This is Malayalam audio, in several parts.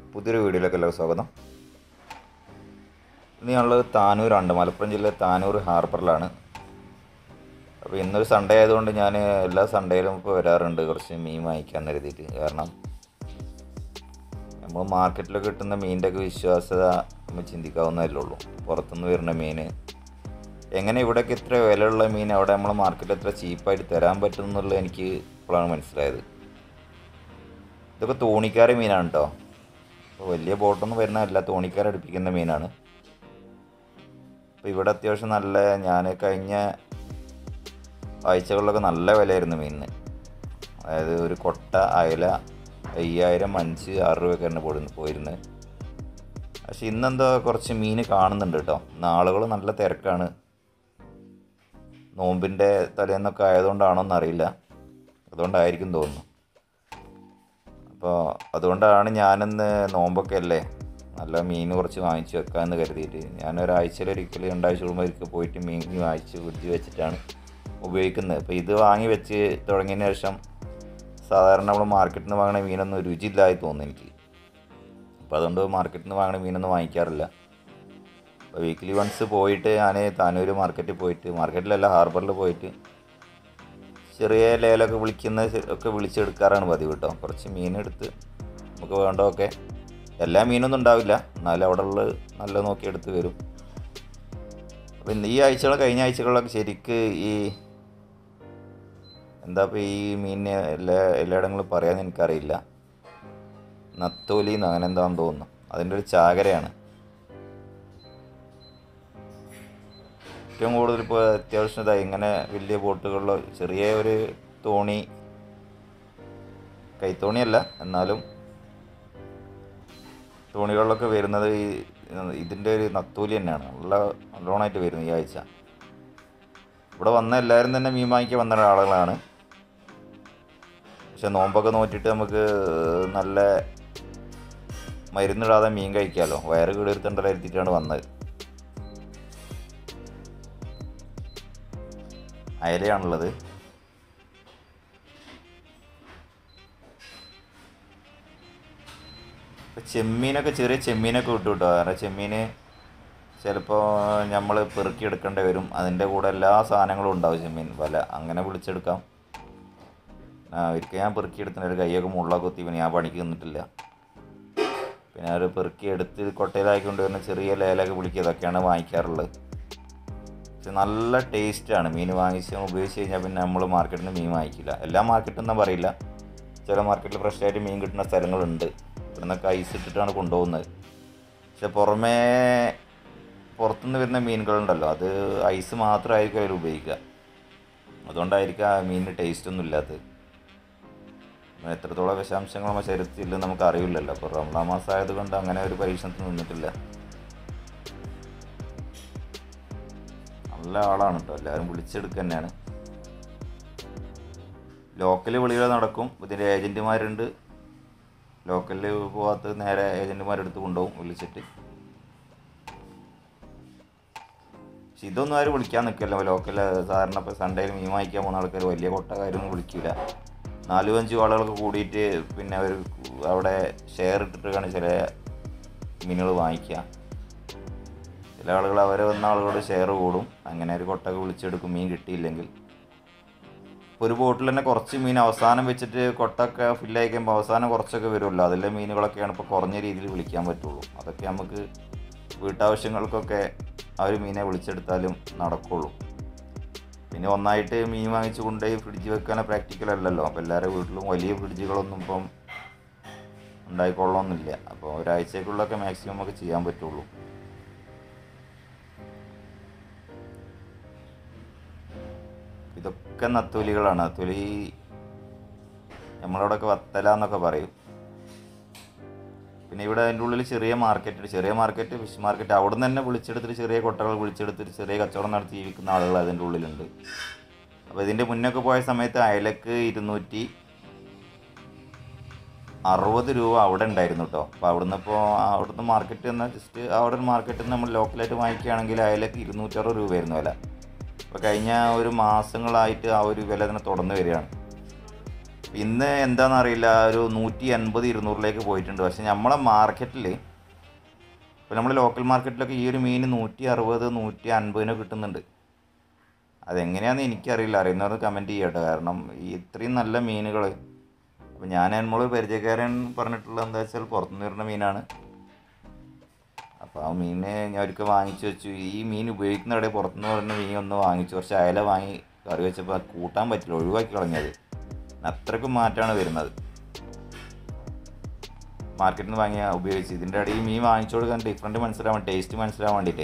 പുതിയൊരു വീഡിയോയിലേക്ക് എല്ലാവർക്കും സ്വാഗതം. ഇന്ന് ഞങ്ങൾ താനൂരാണ്, മലപ്പുറം ജില്ലയിലെ താനൂർ ഹാർബറിലാണ്. അപ്പോൾ ഇന്നൊരു സൺഡേ ആയതുകൊണ്ട് ഞാൻ എല്ലാ സൺഡേയിലും ഇപ്പോൾ വരാറുണ്ട് കുറച്ച് മീൻ വാങ്ങിക്കാൻ കരുതിയിട്ട്. കാരണം നമ്മൾ മാർക്കറ്റിലൊക്കെ കിട്ടുന്ന മീനിൻ്റെയൊക്കെ വിശ്വാസ്യത നമ്മൾ ചിന്തിക്കാവുന്നതല്ലേ ഉള്ളൂ. പുറത്തുനിന്ന് വരുന്ന മീൻ എങ്ങനെ ഇവിടെയൊക്കെ ഇത്ര വിലയുള്ള മീൻ അവിടെ നമ്മൾ മാർക്കറ്റിൽ എത്ര ചീപ്പായിട്ട് തരാൻ പറ്റും എന്നുള്ളത് എനിക്ക് ഇപ്പോഴാണ് മനസ്സിലായത്. ഇതൊക്കെ തോണിക്കാര മീനാണ് കേട്ടോ. അപ്പോൾ വലിയ ബോട്ടൊന്നും വരുന്നതല്ല, തോണിക്കാരടുപ്പിക്കുന്ന മീനാണ്. അപ്പോൾ ഇവിടെ അത്യാവശ്യം നല്ല, ഞാൻ കഴിഞ്ഞ ആഴ്ചകളിലൊക്കെ നല്ല വിലയായിരുന്നു മീനിന്. അതായത് ഒരു കൊട്ട അയല 5000, 5, 6 രൂപയൊക്കെയാണ് പോയിരുന്നത്. പക്ഷെ ഇന്നെന്തോ കുറച്ച് മീൻ കാണുന്നുണ്ട് കേട്ടോ. നാളുകൾ നല്ല തിരക്കാണ്. നോമ്പിൻ്റെ തലേന്നൊക്കെ ആയതുകൊണ്ടാണോ എന്നറിയില്ല, അതുകൊണ്ടായിരിക്കും തോന്നുന്നു. അപ്പോൾ അതുകൊണ്ടാണ് ഞാനിന്ന് നോമ്പൊക്കെ അല്ലേ, നല്ല മീൻ കുറച്ച് വാങ്ങിച്ച് വെക്കാമെന്ന് കരുതിയിട്ട് ഞാനൊരാഴ്ചയിലൊരിക്കൽ 2 ആഴ്ച കൂടുമ്പോൾ പോയിട്ട് മീൻ വാങ്ങിച്ച് ഫ്രിഡ്ജ് വെച്ചിട്ടാണ് ഉപയോഗിക്കുന്നത്. അപ്പോൾ ഇത് വാങ്ങി വെച്ച് തുടങ്ങിയതിന് ശേഷം സാധാരണ നമ്മൾ മാർക്കറ്റിൽ നിന്ന് വാങ്ങുന്ന മീനൊന്നും രുചിയില്ലായി തോന്നുന്നു എനിക്ക്. അപ്പോൾ അതുകൊണ്ട് മാർക്കറ്റിൽ നിന്ന് വാങ്ങുന്ന മീനൊന്നും വാങ്ങിക്കാറില്ല. അപ്പോൾ വീക്ക്ലി വൺസ് പോയിട്ട് ഞാൻ താനൂർ മാർക്കറ്റിൽ പോയിട്ട്, മാർക്കറ്റിലല്ല ഹാർബറിൽ പോയിട്ട് ചെറിയ ലേലൊക്കെ വിളിച്ചെടുക്കാറാണ് പതിവ് കേട്ടോ. കുറച്ച് മീനെടുത്ത് നമുക്ക് വേണ്ടതൊക്കെ, എല്ലാ മീനൊന്നും ഉണ്ടാവില്ല, എന്നാലും അവിടെ ഉള്ള നല്ല നോക്കിയെടുത്ത് വരും. അപ്പം ഈ ആഴ്ചകൾ കഴിഞ്ഞ ആഴ്ചകളിലൊക്കെ ശരിക്ക് ഈ എന്താ ഇപ്പോൾ ഈ മീനിനെ എല്ലായിടങ്ങളും പറയാമെന്ന് എനിക്കറിയില്ല, നത്തോലിന്ന് അങ്ങനെ എന്താണെന്ന് തോന്നുന്നു. അതിൻ്റെ ഒരു ചാകരയാണ് ഏറ്റവും കൂടുതൽ. ഇപ്പോൾ അത്യാവശ്യം ഇങ്ങനെ വലിയ ബോട്ടുകളിലോ ചെറിയ ഒരു തോണി, കൈത്തോണിയല്ല എന്നാലും തോണികളിലൊക്കെ വരുന്നത് ഇതിൻ്റെ ഒരു നത്തോലി തന്നെയാണ്. നല്ലോണമായിട്ട് വരുന്നത് ഈ ആഴ്ച. ഇവിടെ വന്ന എല്ലാവരും തന്നെ മീൻ വാങ്ങിക്കാൻ വന്ന ആളുകളാണ്. പക്ഷെ നോമ്പൊക്കെ നോറ്റിട്ട് നമുക്ക് നല്ല മരുന്നിടാതെ മീൻ കഴിക്കാമല്ലോ, വയറ് കീടിരുത്തണ്ടല്ലോ എത്തിയിട്ടാണ് വന്നത്. അയലയാണുള്ളത്. ചെമ്മീനൊക്കെ, ചെറിയ ചെമ്മീനൊക്കെ വിട്ടു കിട്ടുക. കാരണം ചെമ്മീൻ ചിലപ്പോൾ നമ്മൾ പെറുക്കിയെടുക്കേണ്ടി വരും. അതിൻ്റെ കൂടെ എല്ലാ സാധനങ്ങളും ഉണ്ടാവും. ചെമ്മീൻ വല അങ്ങനെ വിളിച്ചെടുക്കാം. ഒരിക്കൽ ഞാൻ പെറുക്കിയെടുത്തിട്ട് ഒരു കൈയൊക്കെ മുള്ളൊക്കെ കുത്തി, പിന്നെ ഞാൻ പണിക്ക് നിന്നിട്ടില്ല. പിന്നെ അവർ പെറുക്കിയെടുത്ത് കൊട്ടയിലാക്കിക്കൊണ്ട് വരുന്ന ചെറിയ ലേലൊക്കെ വിളിക്കുക, ഇതൊക്കെയാണ് വാങ്ങിക്കാറുള്ളത്. പക്ഷെ നല്ല ടേസ്റ്റാണ് മീൻ വാങ്ങിച്ച് ഉപയോഗിച്ച് കഴിഞ്ഞാൽ. പിന്നെ നമ്മൾ മാർക്കറ്റിൽ നിന്ന് മീൻ വാങ്ങിക്കില്ല. എല്ലാ മാർക്കറ്റിൽ നിന്നും പറയില്ല, ചില മാർക്കറ്റിൽ ഫ്രഷായിട്ട് മീൻ കിട്ടുന്ന സ്ഥലങ്ങളുണ്ട്. ഇവിടെ നിന്നൊക്കെ ഐസ് ഇട്ടിട്ടാണ് കൊണ്ടുപോകുന്നത്. പക്ഷെ പുറത്തുനിന്ന് വരുന്ന മീനുകളുണ്ടല്ലോ, അത് ഐസ് മാത്രമായിരിക്കും അവർ ഉപയോഗിക്കുക. അതുകൊണ്ടായിരിക്കും ആ മീനിന് ടേസ്റ്റൊന്നും ഇല്ലാത്തത്. എത്രത്തോളം വിഷാംശങ്ങൾ നമ്മുടെ ശരീരത്തിൽ ഇല്ലെന്ന് നമുക്ക് അറിയില്ലല്ലോ. അപ്പോൾ റമദാൻ മാസം ആയതുകൊണ്ട് അങ്ങനെ ഒരു പരീക്ഷണത്തിൽ നിന്നിട്ടില്ല. നല്ല ആളാണ് കേട്ടോ, എല്ലാവരും വിളിച്ചെടുക്കുക തന്നെയാണ്. ലോക്കൽ വിളികൾ നടക്കും. ഇതിൻ്റെ ഏജൻറ്റുമാരുണ്ട്. ലോക്കലിൽ പോകാത്ത നേരെ ഏജൻറ്റുമാരെടുത്ത് കൊണ്ടുപോകും വിളിച്ചിട്ട്. പക്ഷെ ഇതൊന്നും ആരും വിളിക്കാൻ നിൽക്കില്ല. ലോക്കൽ സാധാരണ ഇപ്പോൾ സൺഡേയിൽ മീൻ വാങ്ങിക്കാൻ പോകുന്ന ആൾക്കാർ വലിയ കൊട്ടക്കാരൊന്നും വിളിക്കില്ല. 4-5 ആളുകൾക്ക് കൂടിയിട്ട് പിന്നെ അവർ അവിടെ ഷെയർ ഇട്ടിട്ടാണ് ചില മീനുകൾ വാങ്ങിക്കുക. ചില ആളുകൾ അവരെ വന്ന ആളുകളോട് ഷെയർ കൂടും. അങ്ങനെ ഒരു കൊട്ടൊക്കെ വിളിച്ചെടുക്കും മീൻ കിട്ടിയില്ലെങ്കിൽ. ഒരു ബോട്ടിൽ തന്നെ കുറച്ച് മീൻ അവസാനം വെച്ചിട്ട് കൊട്ടൊക്കെ ഫില്ലായി കഴിയുമ്പോൾ അവസാനം കുറച്ചൊക്കെ വരുമല്ലോ, അതിലെ മീനുകളൊക്കെയാണ് ഇപ്പോൾ കുറഞ്ഞ രീതിയിൽ വിളിക്കാൻ പറ്റുള്ളൂ. അതൊക്കെ നമുക്ക് വീട്ടാവശ്യങ്ങൾക്കൊക്കെ ആ ഒരു മീനെ വിളിച്ചെടുത്താലും നടക്കുള്ളൂ. പിന്നെ ഒന്നായിട്ട് മീൻ വാങ്ങിച്ച് കൊണ്ടുപോയി ഫ്രിഡ്ജ് വെക്കാൻ പ്രാക്ടിക്കൽ അല്ലല്ലോ. അപ്പോൾ എല്ലാവരുടെ വീട്ടിലും വലിയ ഫ്രിഡ്ജുകളൊന്നും ഇപ്പം ഉണ്ടായിക്കൊള്ളണമെന്നില്ല. അപ്പോൾ ഒരാഴ്ചക്കുള്ളൊക്കെ മാക്സിമം നമുക്ക് ചെയ്യാൻ പറ്റുള്ളൂ. ഇതൊക്കെ നത്തോലികളാണ്. നത്തോലി നമ്മളവിടെയൊക്കെ വത്തല എന്നൊക്കെ പറയും. പിന്നെ ഇവിടെ അതിൻ്റെ ഉള്ളിൽ ചെറിയ മാർക്കറ്റ്, ഫിഷ് മാർക്കറ്റ്, അവിടെ നിന്ന് തന്നെ വിളിച്ചെടുത്തിട്ട് ചെറിയ കൊട്ടകൾ വിളിച്ചെടുത്തിട്ട് ചെറിയ കച്ചവടം നടത്തി ജീവിക്കുന്ന ആളുകൾ അതിൻ്റെ ഉള്ളിലുണ്ട്. അപ്പോൾ ഇതിൻ്റെ മുന്നൊക്കെ പോയ സമയത്ത് അയലക്ക് 260 രൂപ അവിടെ ഉണ്ടായിരുന്നു കേട്ടോ. അപ്പോൾ അവിടുന്ന് മാർക്കറ്റ് എന്നാൽ ജസ്റ്റ് അവിടെ ഒരു മാർക്കറ്റിൽ നിന്ന് നമ്മൾ ലോക്കലായിട്ട് വാങ്ങിക്കുകയാണെങ്കിൽ അയലക്ക് 260 രൂപയായിരുന്നു വില. അപ്പോൾ കഴിഞ്ഞ ഒരു മാസങ്ങളായിട്ട് ആ ഒരു വില തന്നെ തുടർന്ന് വരികയാണ്. ഇന്ന് എന്താണെന്നറിയില്ല, ഒരു 180-200 പോയിട്ടുണ്ട്. പക്ഷെ നമ്മളെ മാർക്കറ്റിൽ, ഇപ്പോൾ നമ്മൾ ലോക്കൽ മാർക്കറ്റിലൊക്കെ ഈ ഒരു മീൻ 160-150 കിട്ടുന്നുണ്ട്. അതെങ്ങനെയാണെന്ന് എനിക്കറിയില്ല, അറിയുന്നവർ കമൻറ്റ് ചെയ്യട്ടെ. കാരണം ഈ ഇത്രയും നല്ല മീനുകൾ, അപ്പോൾ നമ്മൾ പരിചയക്കാരൻ പറഞ്ഞിട്ടുള്ളത് എന്താ വെച്ചാൽ പുറത്തുനിന്ന് വരുന്ന മീനാണ്. അപ്പോൾ ആ മീനെ ഞാൻ ഒരിക്കൽ വാങ്ങിച്ചു വെച്ചു. ഈ മീൻ ഉപയോഗിക്കുന്നവിടെ പുറത്തുനിന്ന് വരുന്ന മീൻ ഒന്ന് വാങ്ങിച്ചു, കുറച്ച് അയല വാങ്ങി കറി വെച്ചപ്പോൾ അത് കൂട്ടാൻ പറ്റില്ല, ഒഴിവാക്കി കളഞ്ഞത്. അത്രയ്ക്കും മാറ്റമാണ് വരുന്നത് മാർക്കറ്റിൽ നിന്ന് വാങ്ങിയ ഉപയോഗിച്ച്. ഇതിൻ്റെ ഇടയിൽ മീൻ വാങ്ങിച്ചു കൊടുക്കാൻ ഡിഫറൻറ്റ് മനസ്സിലാവാൻ, ടേസ്റ്റ് മനസ്സിലാവാൻ വേണ്ടിയിട്ടേ.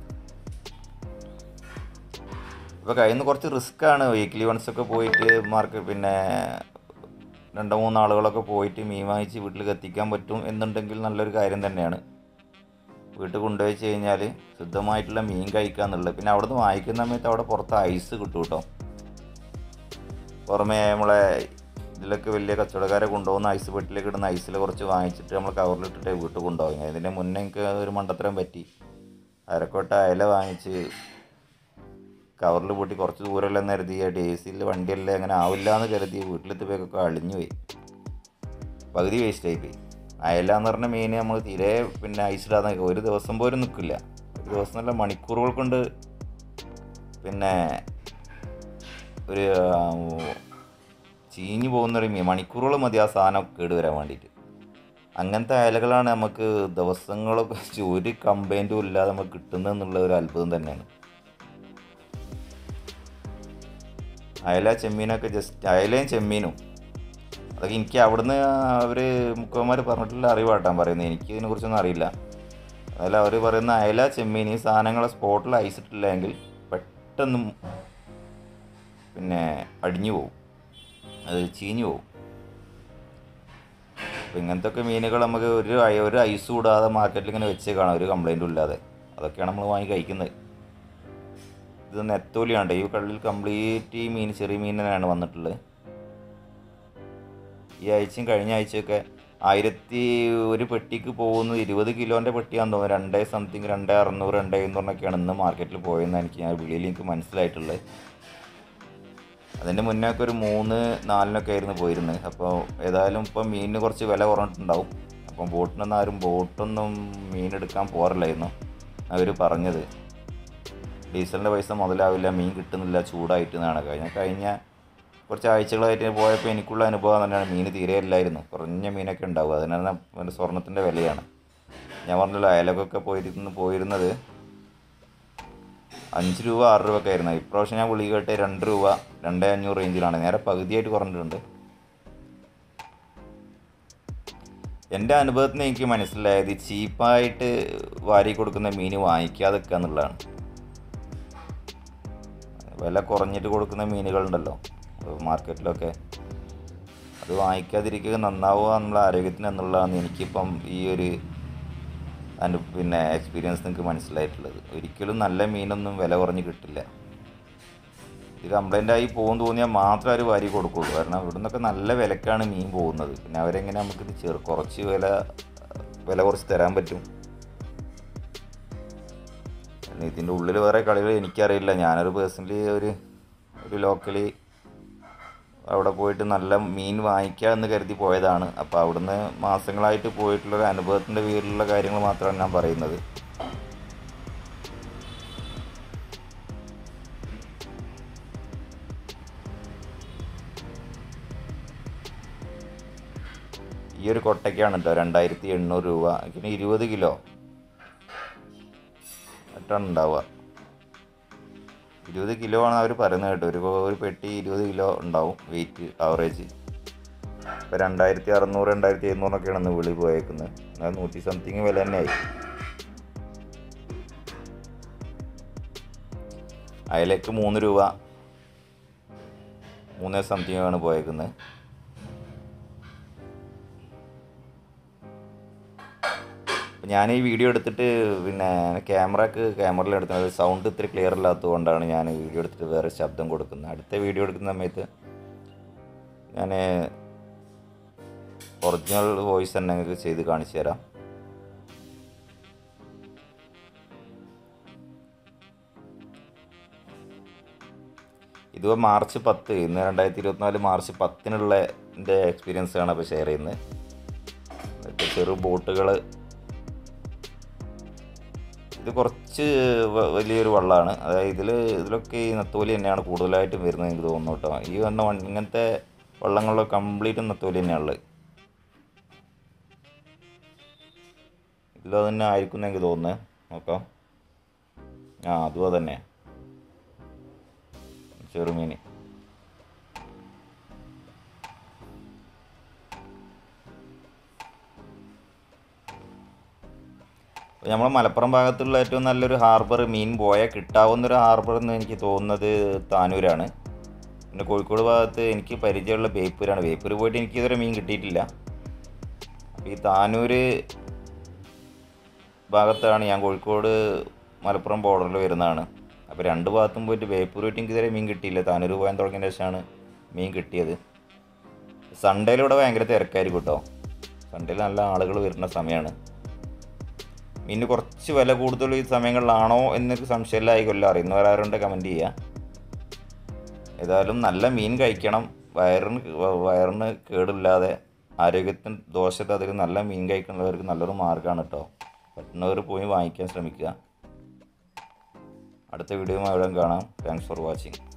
ഇപ്പോൾ കഴിയുന്ന കുറച്ച് റിസ്ക്കാണ്. വീക്ക്ലി വൺസൊക്കെ പോയിട്ട് പിന്നെ 2-3 ആളുകളൊക്കെ പോയിട്ട് മീൻ വാങ്ങിച്ച് വീട്ടിൽ എത്തിക്കാൻ പറ്റും എന്നുണ്ടെങ്കിൽ നല്ലൊരു കാര്യം തന്നെയാണ്. വീട്ടിൽ കൊണ്ടുപോയി കഴിഞ്ഞാൽ ശുദ്ധമായിട്ടുള്ള മീൻ കഴിക്കുക എന്നുള്ളത്. പിന്നെ അവിടെ നിന്ന് വാങ്ങിക്കുന്ന സമയത്ത് അവിടെ പുറത്ത് ഐസ് കിട്ടും കേട്ടോ. പുറമേ നമ്മളെ ഇതിലൊക്കെ വലിയ കച്ചവടക്കാരെ കൊണ്ടുപോകുന്ന ഐസ് പെട്ടിലേക്ക് ഇടുന്ന ഐസിൽ കുറച്ച് വാങ്ങിച്ചിട്ട് നമ്മൾ കവറിലിട്ടിട്ട് വീട്ടിൽ കൊണ്ടുപോകും. ഇതിൻ്റെ മുന്നേ എനിക്ക് ഒരു മണ്ടത്തരം പറ്റി. അരക്കോട്ട അയല വാങ്ങിച്ച് കവറിൽ പൂട്ടി കുറച്ച് ദൂരമല്ലെന്ന് കരുതി, ഡേസിയിൽ വണ്ടിയല്ലേ അങ്ങനെ ആവില്ല എന്ന് കരുതി വീട്ടിലെത്തിയപ്പോഴൊക്കെ അളിഞ്ഞു പോയി, പകുതി വേസ്റ്റായി പോയി. അയല എന്ന് പറഞ്ഞ മീൻ നമ്മൾ തീരെ പിന്നെ ഐസിടാതെ ഒരു ദിവസം പോലും നിൽക്കില്ല. ഒരു ദിവസം നല്ല മണിക്കൂറുകൾ കൊണ്ട് പിന്നെ ഒരു ചീഞ്ഞു പോകുന്നൊരു മീൻ, മണിക്കൂറുകൾ മതി ആ സാധനം കേടുവരാൻ വേണ്ടിയിട്ട്. അങ്ങനത്തെ അയലകളാണ് നമുക്ക് ദിവസങ്ങളൊക്കെ ഒരു കംപ്ലൈൻറ്റും ഇല്ലാതെ നമുക്ക് കിട്ടുന്നതെന്നുള്ള ഒരു അത്ഭുതം തന്നെയാണ്. അയല ചെമ്മീനൊക്കെ അയലയും ചെമ്മീനും അതൊക്കെ എനിക്ക് അവിടുന്ന് അവർ മുക്കന്മാർ പറഞ്ഞിട്ടുള്ള അറിവാട്ടാൻ പറയുന്നത്. എനിക്ക് ഇതിനെക്കുറിച്ചൊന്നും അറിയില്ല. അതിൽ അവർ പറയുന്ന അയല ചെമ്മീൻ ഈ സാധനങ്ങളെ സ്പോട്ടിൽ ഐസിട്ടില്ലെങ്കിൽ പെട്ടെന്ന് പിന്നെ അടിഞ്ഞു പോവും, അത് ചീഞ്ഞു പോവും. അപ്പോൾ ഇങ്ങനത്തെ മീനുകൾ നമുക്ക് ഒരു ഐസ് കൂടാതെ മാർക്കറ്റിൽ ഇങ്ങനെ വെച്ച് കാണാം, ഒരു കംപ്ലൈൻറ്റും ഇല്ലാതെ. അതൊക്കെയാണ് നമ്മൾ വാങ്ങി കഴിക്കുന്നത്. ഇത് നെത്തോലിയാണ്. ഈ കള്ളിൽ കംപ്ലീറ്റ് ഈ മീൻ ചെറിയ മീൻ തന്നെയാണ് വന്നിട്ടുള്ളത്. ഈ ആഴ്ചയും കഴിഞ്ഞ ആഴ്ചയൊക്കെ 1000 പെട്ടിക്ക് പോകുന്നത് 20 കിലോൻ്റെ പെട്ടിയാണെന്ന് തോന്നുന്നു. 2,600, 2,500 ഇന്ന് മാർക്കറ്റിൽ പോയെന്ന് ഞാൻ വിളിയിൽ എനിക്ക് മനസ്സിലായിട്ടുള്ളത്. അതിൻ്റെ മുന്നേ ഒക്കെ ഒരു 3-4 ആയിരുന്നു പോയിരുന്നത്. അപ്പോൾ ഏതായാലും ഇപ്പം മീനിന് കുറച്ച് വില കുറഞ്ഞിട്ടുണ്ടാവും. അപ്പം ബോട്ടൊന്നും മീനെടുക്കാൻ പോറില്ലായിരുന്നു അവർ പറഞ്ഞത്. ഡീസലിൻ്റെ പൈസ മുതലാവില്ല, മീൻ കിട്ടുന്നില്ല, ചൂടായിട്ട് എന്നാണ്. കഴിഞ്ഞ കുറച്ച് ആഴ്ചകളായിട്ട് പോയപ്പോൾ എനിക്കുള്ള അനുഭവം തന്നെയാണ്. മീൻ തീരെ ഇല്ലായിരുന്നു, കുറഞ്ഞ മീനൊക്കെ ഉണ്ടാവും. അതിനാണ് സ്വർണ്ണത്തിൻ്റെ വിലയാണ്. ഞാൻ പറഞ്ഞല്ലോ, അയലക്കൊക്കെ പോയിരുന്നത് 5 രൂപ 6 രൂപ ഒക്കെ ആയിരുന്നു. ഇപ്രാവശ്യം ഞാൻ വിളി കേട്ട് 2 രൂപ 2,500 റേഞ്ചിലാണ്. നേരെ പകുതിയായിട്ട് കുറഞ്ഞിട്ടുണ്ട്. എൻ്റെ അനുഭവത്തിന് എനിക്ക് മനസ്സിലായത് ചീപ്പായിട്ട് വാരി കൊടുക്കുന്ന മീൻ വാങ്ങിക്കാതെക്കുക എന്നുള്ളതാണ്. വില കുറഞ്ഞിട്ട് കൊടുക്കുന്ന മീനുകളുണ്ടല്ലോ മാർക്കറ്റിലൊക്കെ, അത് വാങ്ങിക്കാതിരിക്കുക നന്നാവുക നമ്മുടെ ആരോഗ്യത്തിന് എന്നുള്ളതാണ് എനിക്കിപ്പം ഈ ഒരു എക്സ്പീരിയൻസ് നിങ്ങൾക്ക് മനസ്സിലായിട്ടുള്ളത്. ഒരിക്കലും നല്ല മീനൊന്നും വില കുറഞ്ഞ് കിട്ടില്ല. ഇത് കംപ്ലൈൻ്റായി പോകുമെന്ന് തോന്നിയാൽ മാത്രമേ അവർ വാരി കൊടുക്കുള്ളൂ. കാരണം ഇവിടെ നിന്നൊക്കെ നല്ല വിലക്കാണ് മീൻ പോകുന്നത്. പിന്നെ അവരെങ്ങനെ നമുക്കിത് കുറച്ച് വില കുറച്ച് തരാൻ പറ്റും? ഇതിൻ്റെ ഉള്ളിൽ വേറെ കളികൾ എനിക്കറിയില്ല. ഞാനൊരു പേഴ്സണലി ഒരു ലോക്കലി അവിടെ പോയിട്ട് നല്ല മീൻ വാങ്ങിക്കുക എന്ന് കരുതി പോയതാണ്. അപ്പോൾ അവിടുന്ന് മാസങ്ങളായിട്ട് പോയിട്ടുള്ളൊരു അനുഭവത്തിൻ്റെ പേരിലുള്ള കാര്യങ്ങൾ മാത്രമാണ് ഞാൻ പറയുന്നത്. ഈ ഒരു കൊട്ടയ്ക്കാണ് കേട്ടോ 2,800 രൂപ. പിന്നെ 20 കിലോ ആയിട്ടാണ് ഉണ്ടാവുക. 20 കിലോ ആണ് അവർ പറയുന്നത് കേട്ടോ. ഒരു പെട്ടി 20 കിലോ ഉണ്ടാവും വെയിറ്റ് ആവറേജ്. ഇപ്പോൾ 2,600 2,700 ഇന്ന് വിളി പോയേക്കുന്നത്. എന്നാൽ 100 സംതിങ് വില തന്നെ ആയി. അയലേക്ക് 3 രൂപ 3 സംതിങ് ആണ് പോയേക്കുന്നത്. ഞാൻ ഈ വീഡിയോ എടുത്തിട്ട് ക്യാമറയിൽ എടുക്കുന്നത് സൗണ്ട് ഇത്തിരി ക്ലിയർ ഇല്ലാത്തത് കൊണ്ടാണ് ഞാൻ വീഡിയോ എടുത്തിട്ട് വേറെ ശബ്ദം കൊടുക്കുന്നത്. അടുത്ത വീഡിയോ എടുക്കുന്ന സമയത്ത് ഞാൻ ഒറിജിനൽ വോയിസ് തന്നെ നിങ്ങൾക്ക് ചെയ്ത് കാണിച്ചു തരാം. ഇത് മാർച്ച് 10, ഇന്ന് 2024 മാർച്ച് 10 എൻ്റെ എക്സ്പീരിയൻസാണ് അപ്പോൾ ഷെയർ ചെയ്യുന്നത്. ഇതൊക്കെ ചെറു ബോട്ടുകൾ. ഇത് കുറച്ച് വലിയൊരു വള്ളമാണ്. അതായത് ഇതിലൊക്കെ ഈ നത്തോലി തന്നെയാണ് കൂടുതലായിട്ടും വരുന്നത് എനിക്ക് തോന്നുന്നു കേട്ടോ. ഈ ഇങ്ങനത്തെ വള്ളങ്ങളിലൊക്കെ കംപ്ലീറ്റ് നത്തോലി തന്നെയാണുള്ളത്. ഇതിലത് തന്നെ ആയിരിക്കും എനിക്ക് തോന്നുന്നത്. നോക്കാം. അതും അതന്നെ, ചെറുമീൻ. അപ്പോൾ നമ്മളെ മലപ്പുറം ഭാഗത്തുള്ള ഏറ്റവും നല്ലൊരു ഹാർബർ, മീൻ പോയാൽ കിട്ടാവുന്നൊരു ഹാർബർ എന്ന് എനിക്ക് തോന്നുന്നത് താനൂരാണ്. പിന്നെ കോഴിക്കോട് ഭാഗത്ത് എനിക്ക് പരിചയമുള്ള ബേപ്പൂരാണ്. ബേപ്പൂർ പോയിട്ട് എനിക്കിതുവരെ മീൻ കിട്ടിയിട്ടില്ല. അപ്പോൾ ഈ താനൂർ ഭാഗത്താണ് ഞാൻ, കോഴിക്കോട് മലപ്പുറം ബോർഡറിൽ വരുന്നതാണ്. അപ്പോൾ രണ്ട് ഭാഗത്തും പോയിട്ട് ബേപ്പൂർ പോയിട്ട് എനിക്ക് ഇതുവരെ മീൻ കിട്ടിയില്ല. താനൂർ പോകാൻ തുടങ്ങിയ ശേഷമാണ് മീൻ കിട്ടിയത്. സൺഡേയിലൂടെ ഭയങ്കര തിരക്കായിരിക്കും കേട്ടോ. സൺഡേയിൽ നല്ല ആളുകൾ വരുന്ന സമയമാണ്. മീനിന് കുറച്ച് വില കൂടുതൽ ഈ സമയങ്ങളിലാണോ എന്നൊരു സംശയമില്ലായിക്കൊല്ലോ. അറിയുന്നവരാരുണ്ട് കമൻറ്റ് ചെയ്യുക. ഏതായാലും നല്ല മീൻ കഴിക്കണം. വയറിന് കേടില്ലാതെ ആരോഗ്യത്തിന് ദോഷത്തെ അതിൽ നല്ല മീൻ കഴിക്കുന്നവർക്ക് നല്ലൊരു മാർഗ്ഗമാണ് കേട്ടോ. പറ്റുന്നവർ പോയി വാങ്ങിക്കാൻ ശ്രമിക്കുക. അടുത്ത വീഡിയോയുമായി അവിടെ കാണാം. Thanks for watching.